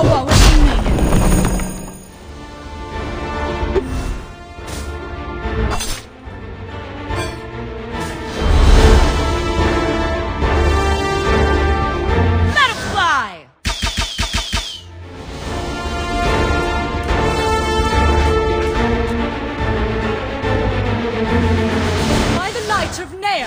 power within me. Let it fly! By the light of Nea!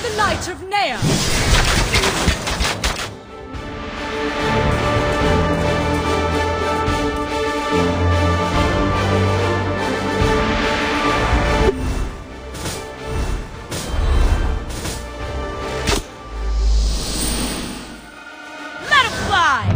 the light of Nea! Let him fly!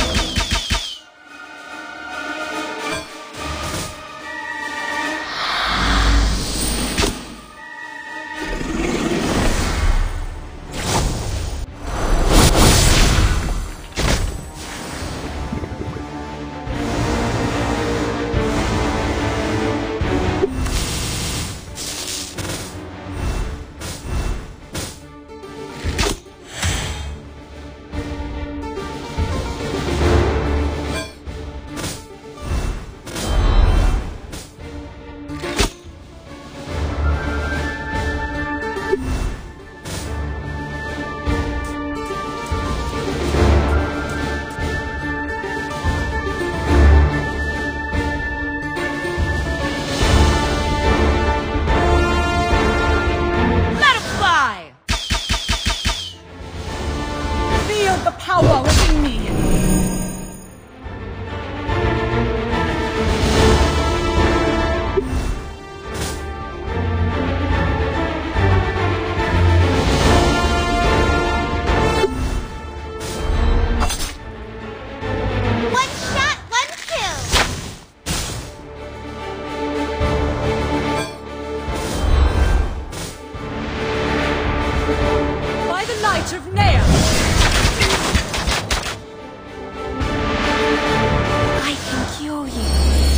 The power within me. One shot, one kill. By the light of Nea! I can cure you.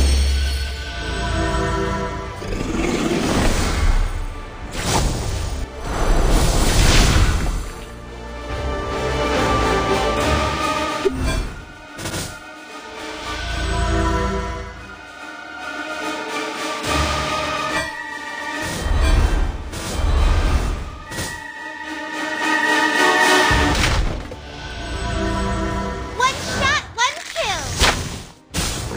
One shot, one kill.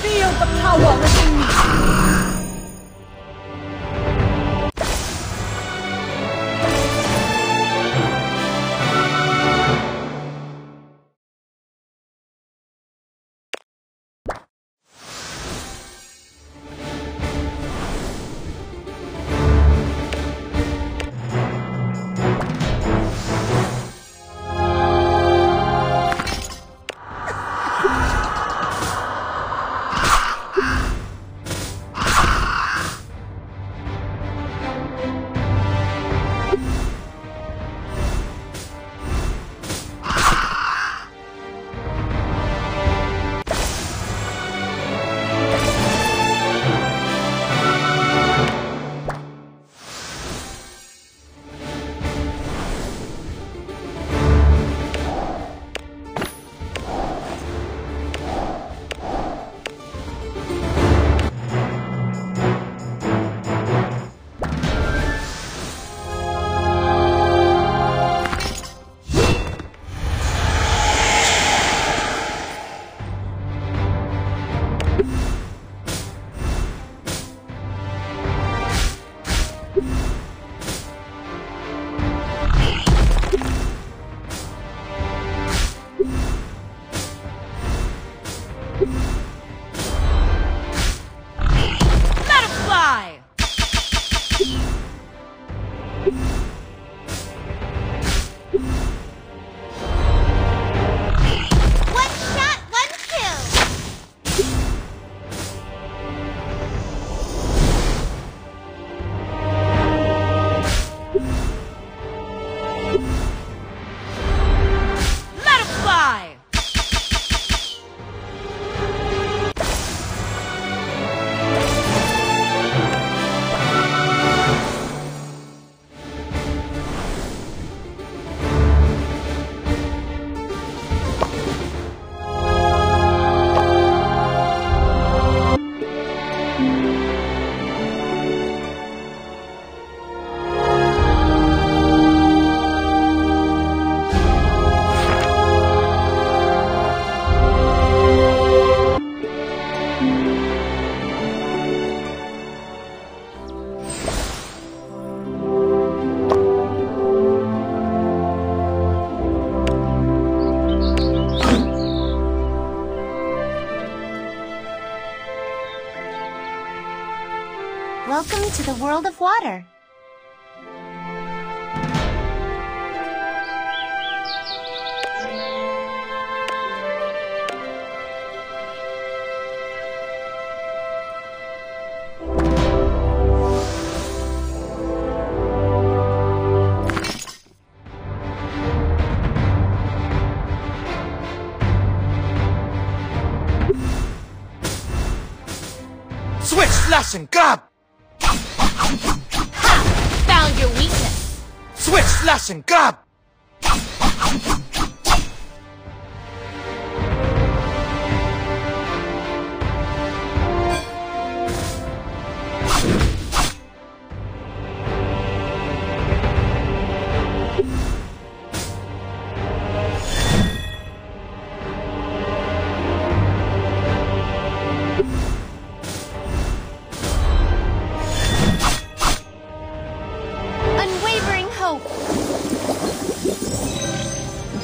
Feel the power within me! Let him fly! One shot, one kill. Let him fly! Welcome to the world of water. Switch, slash, and grab! Found your weakness. Switch, slash, and grab! Unwavering hope.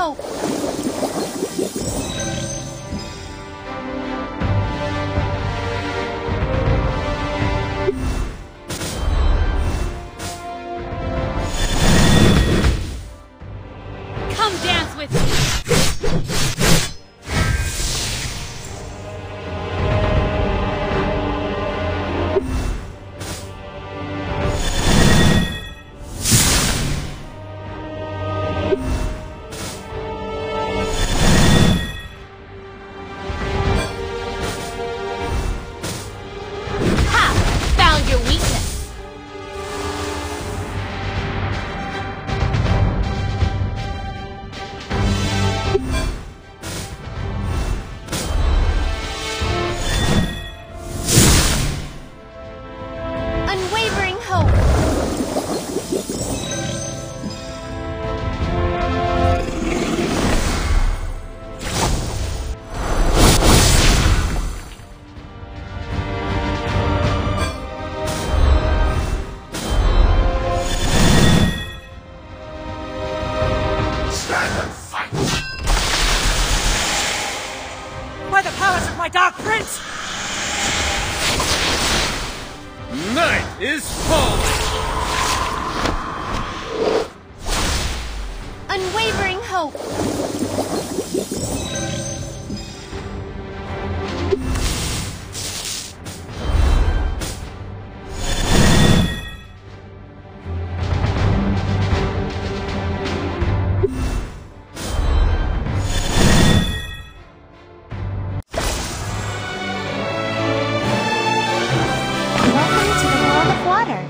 hope. Come dance with me. Ha! Found your weakness. Unwavering hope. Stand and fight. By the powers of my Dark Prince! Night is falling. Unwavering hope. Welcome to the world of water.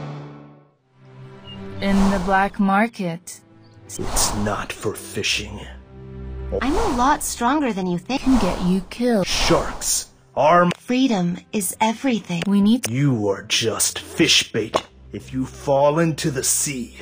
In the black market. It's not for fishing. I'm a lot stronger than you think. Can get you killed. Sharks are. Freedom is everything. We need to You are just fish bait if you fall into the sea.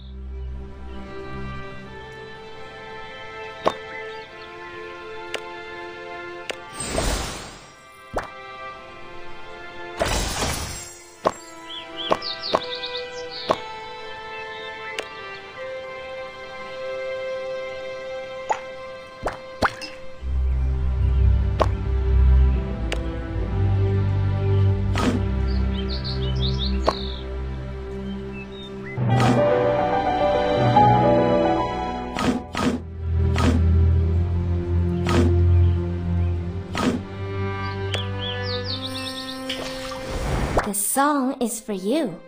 The song is for you.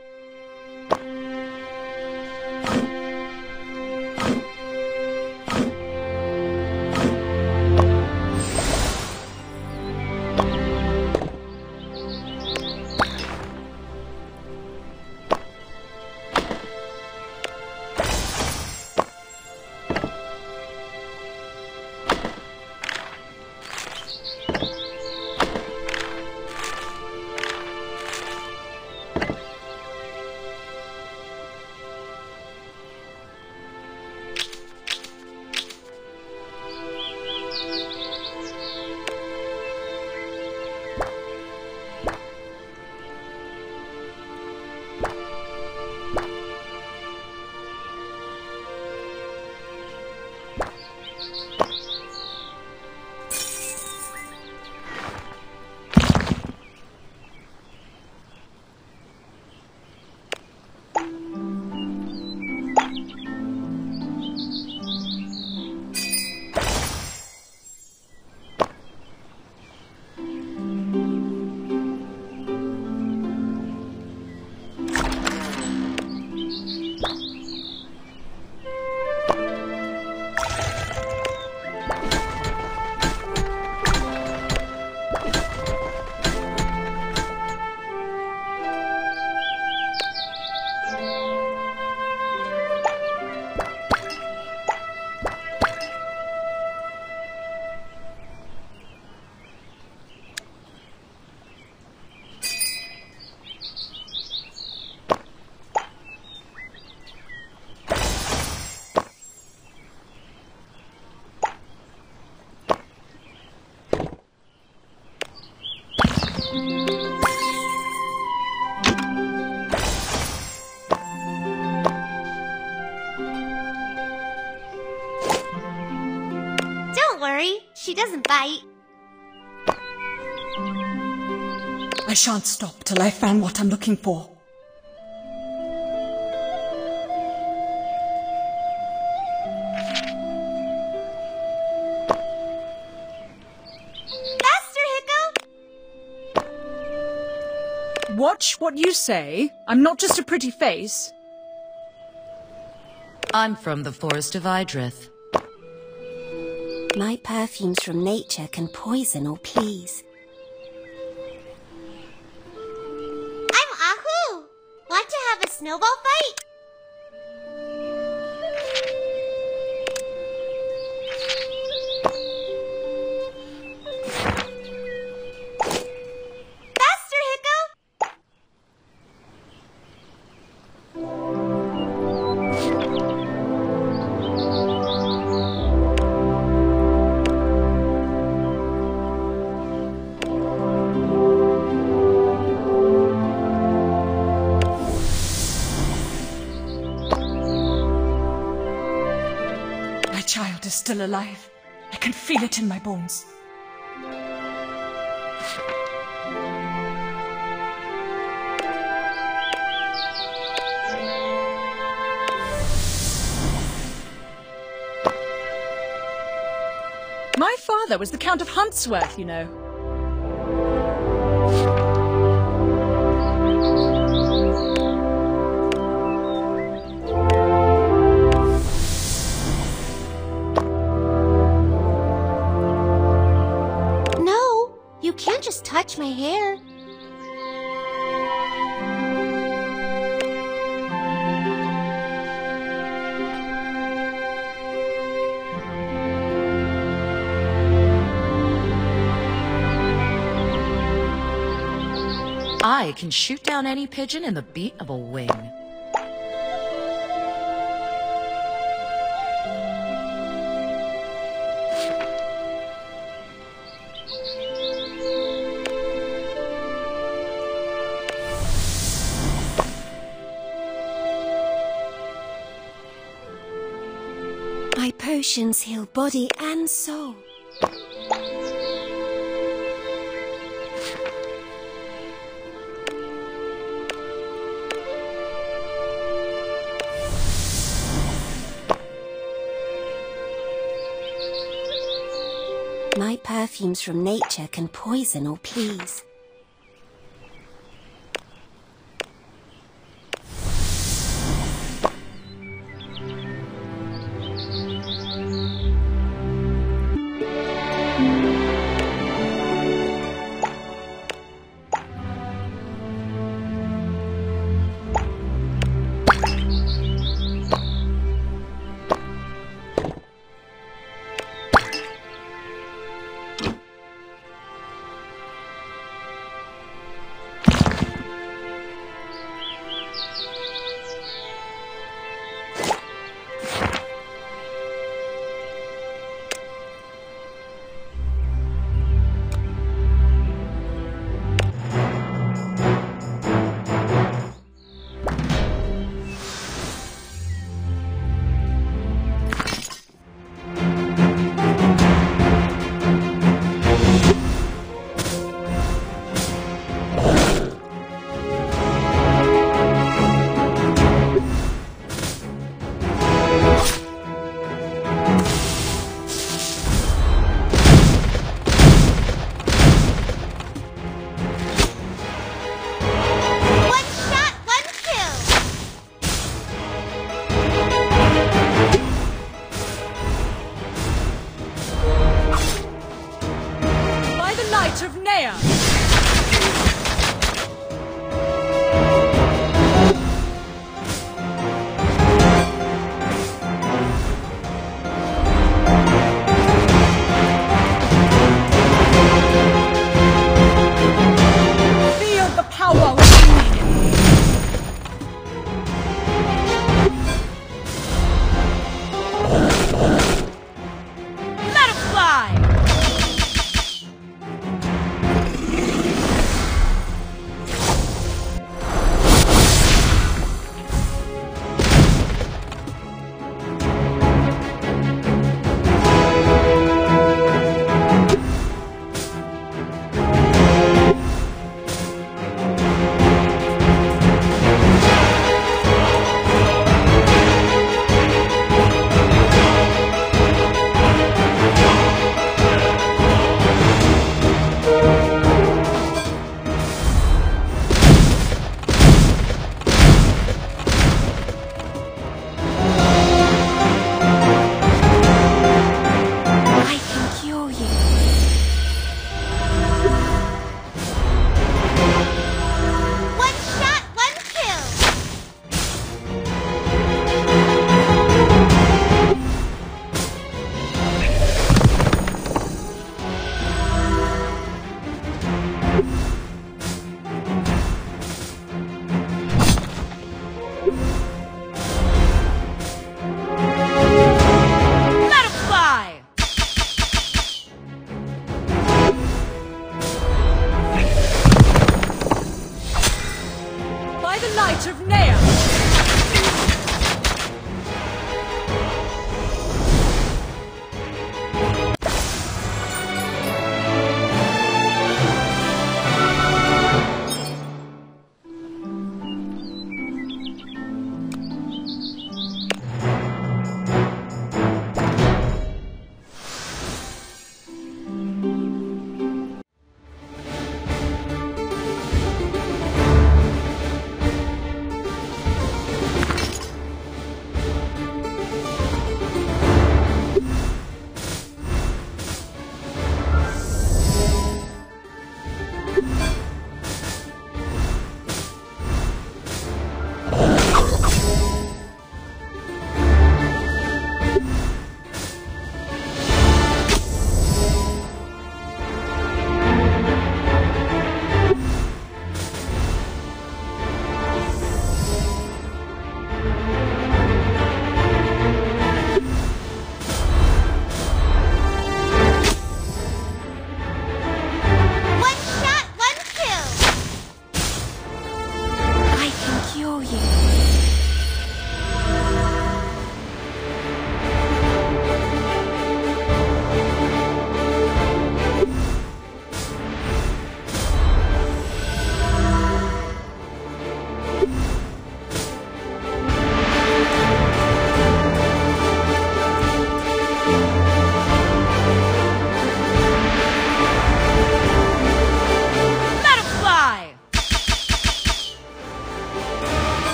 worry. She doesn't bite. I shan't stop till I've found what I'm looking for. Faster, Hiccup! Watch what you say. I'm not just a pretty face. I'm from the Forest of Idrith. My perfumes from nature can poison or please. I'm Ahu! Want to have a snowball fight? Faster, Hiccup! My child is still alive. I can feel it in my bones. My father was the Count of Huntsworth, you know. No, you can't just touch my hair. I can shoot down any pigeon in the beat of a wing. My potions heal body and soul. My perfumes from nature can poison or please.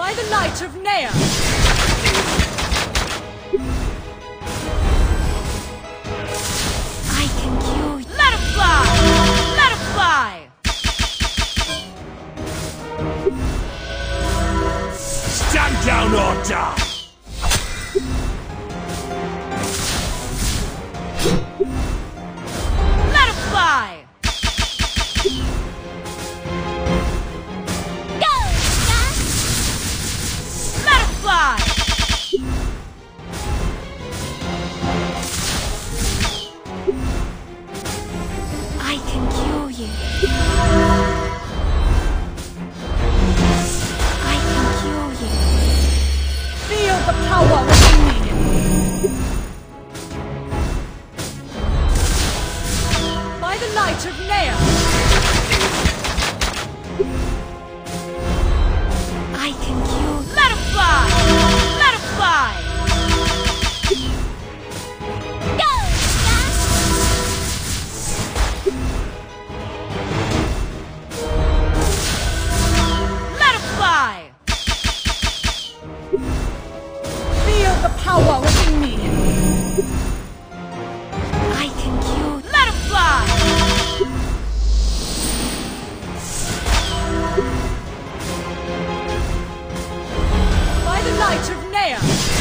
By the light of Nea! I can cure you. Let him fly! Let him fly! Stand down or die! Let him fly! Go, Gus! Let him fly! I can cure you. I can cure you. Feel the power within me! By the light of Nea! I can cure you. Let him fly! Let him fly! Go, Gus! Let him fly! Feel the power within me! I can cure you. Let him fly! By the light of Nea!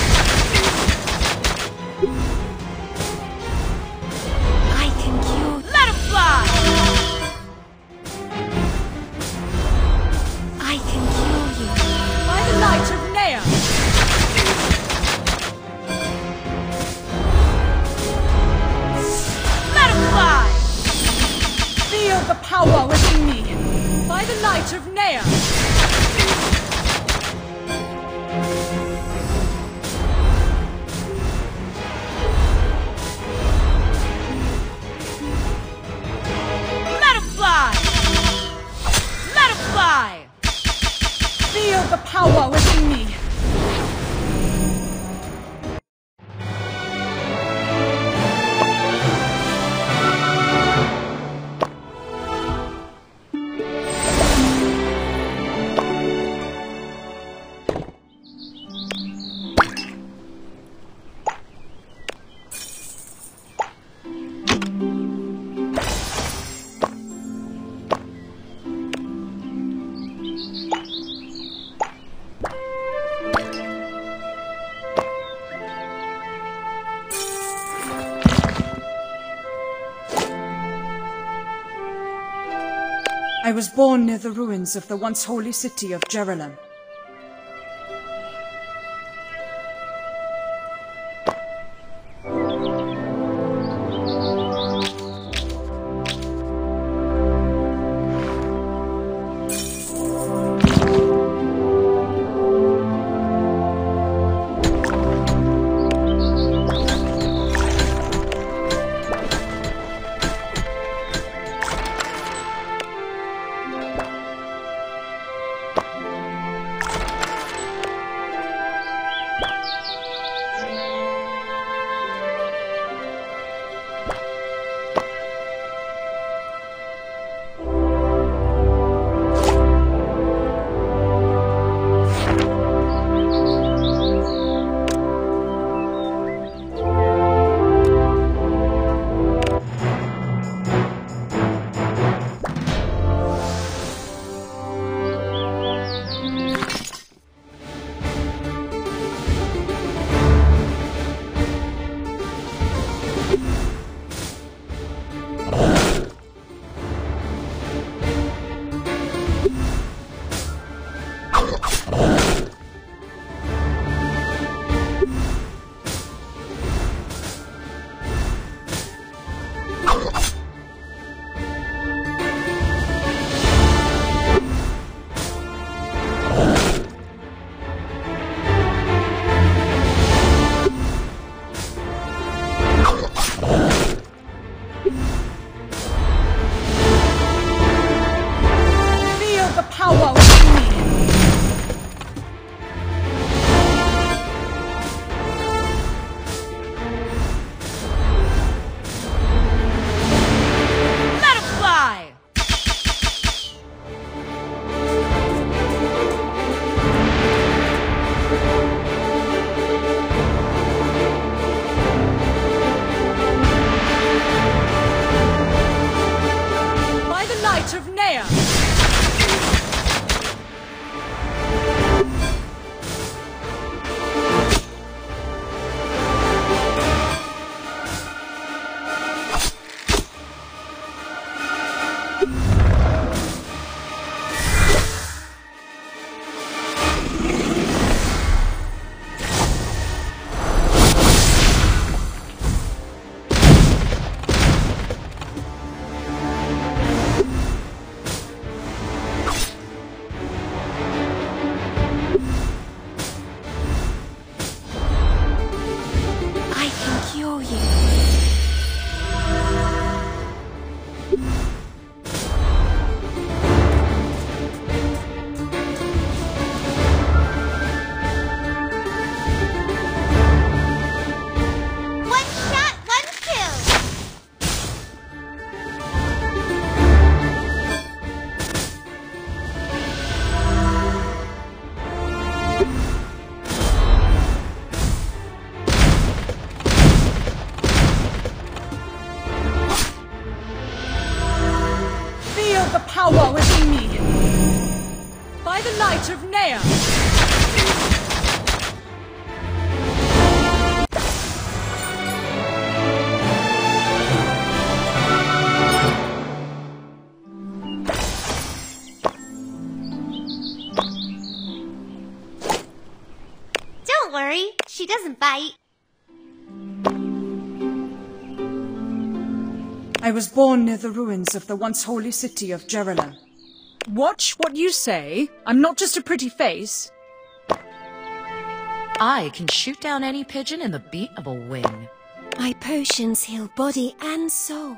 I can cure you. Let him fly! I can cure you. By the light of Nea! Let him fly! Feel the power within me! By the light of Nea! Let him fly! Let him fly! Feel the power within me! I was born near the ruins of the once holy city of Jerusalem. worry. She doesn't bite. I was born near the ruins of the once holy city of Jerusalem. Watch what you say. I'm not just a pretty face. I can shoot down any pigeon in the beat of a wing. My potions heal body and soul.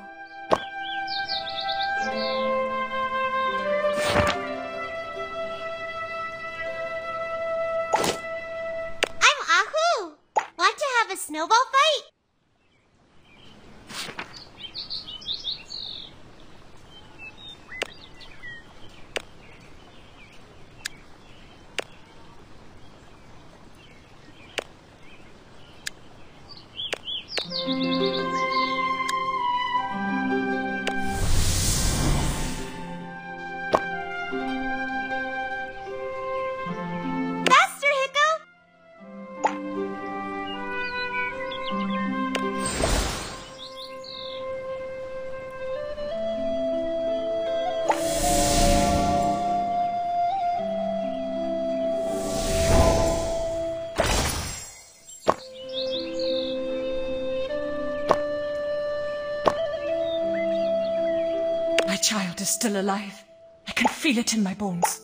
I'm Ahu. Want to have a snowball fight? Faster, Hiccup! My child is still alive. I can feel it in my bones.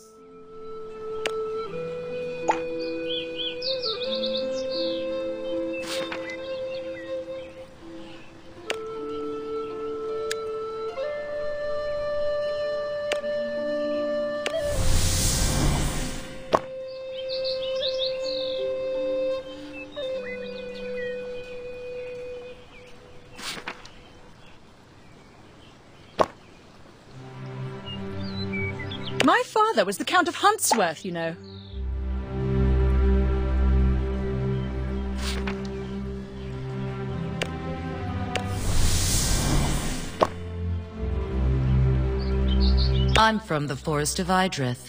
My father was the Count of Huntsworth, you know. I'm from the Forest of Idrith.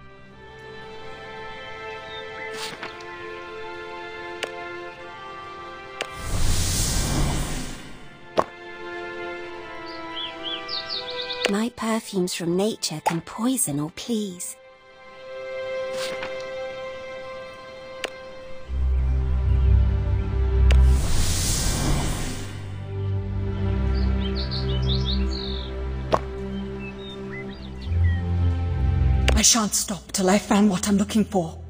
My perfumes from nature can poison or please. I shan't stop till I've found what I'm looking for.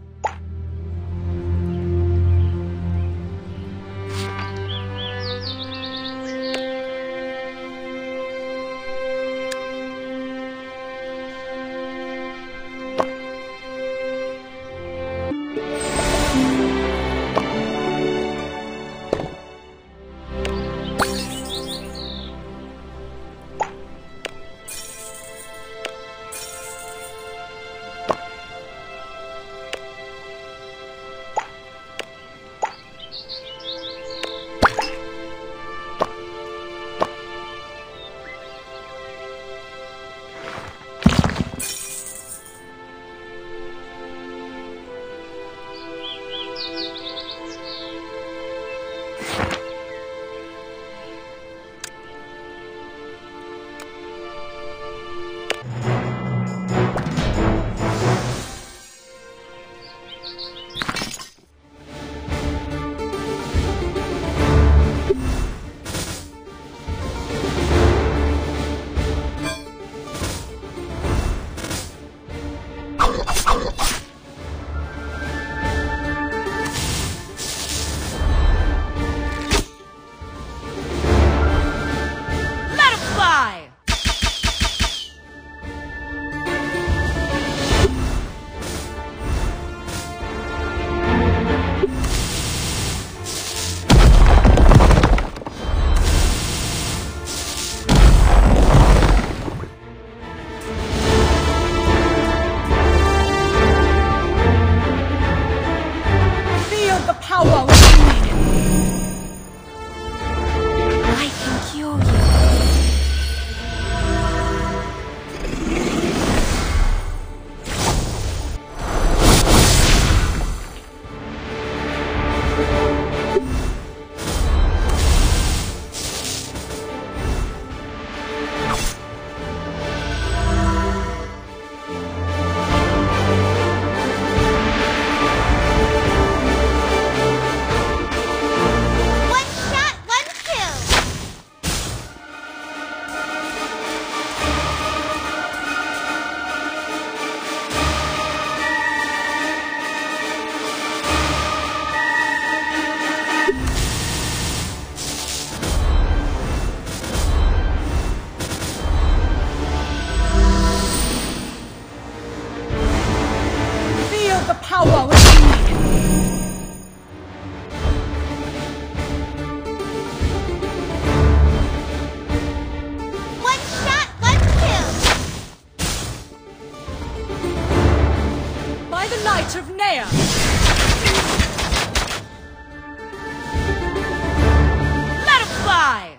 Let him fly!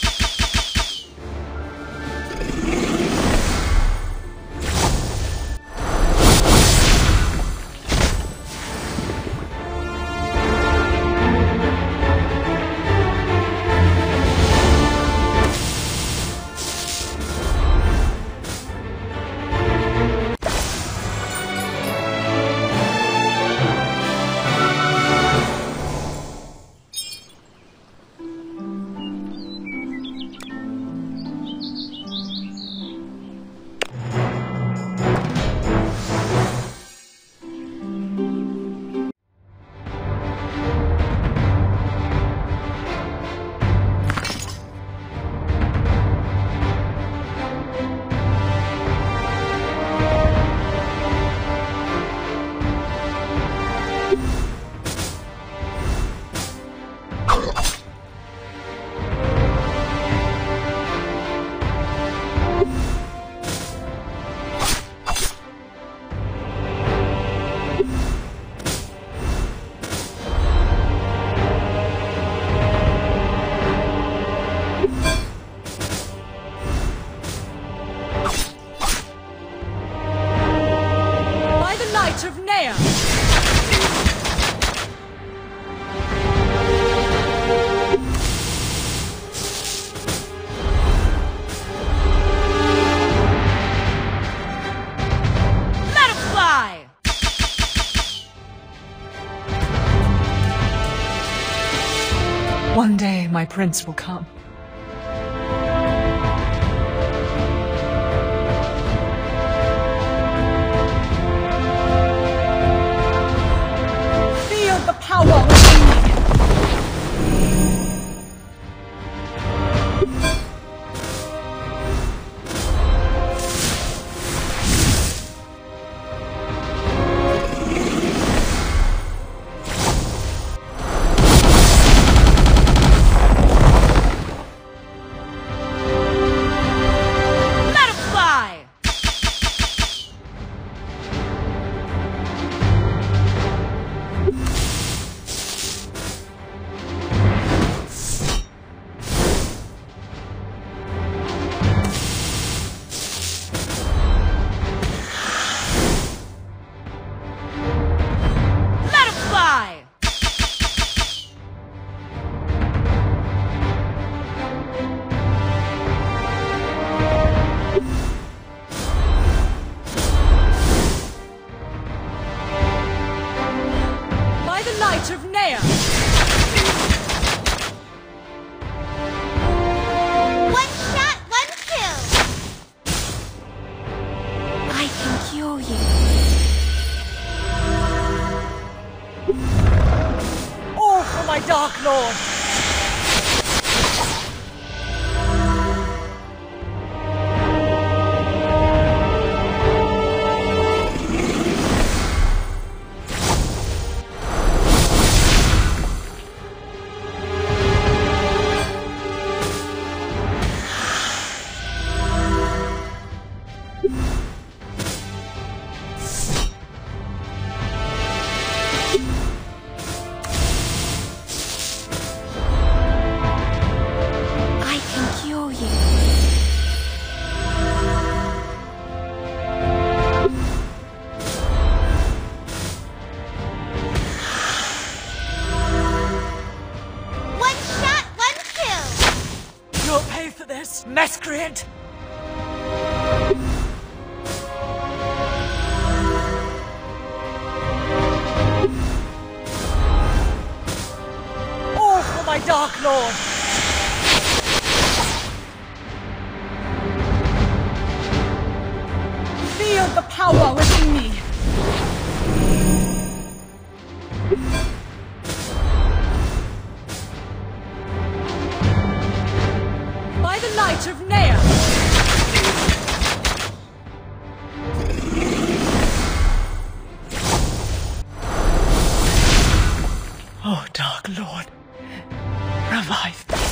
Of Nea! Let him fly! One day my prince will come. Feel the power within me. Let him fly! Let him fly! By the light of Nea! One shot, one kill. I can cure you. All for my Dark Lord! I can cure you. One shot, one kill. You'll pay for this, miscreant! All for my Dark Lord! Feel the power within me! By the light of Nea! Oh, Dark Lord, revive me.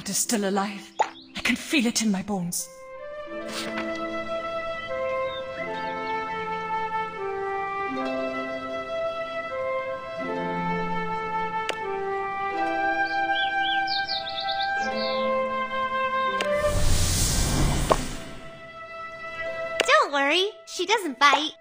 is still alive. I can feel it in my bones. Don't worry, she doesn't bite.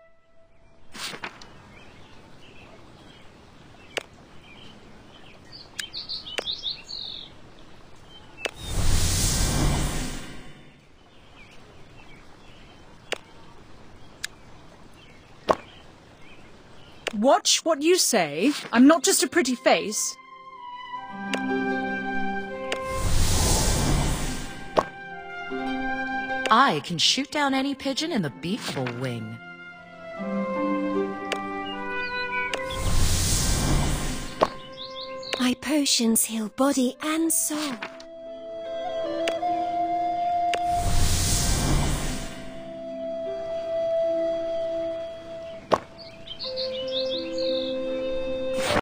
Watch what you say. I'm not just a pretty face. I can shoot down any pigeon in the beak of a wing. My potions heal body and soul.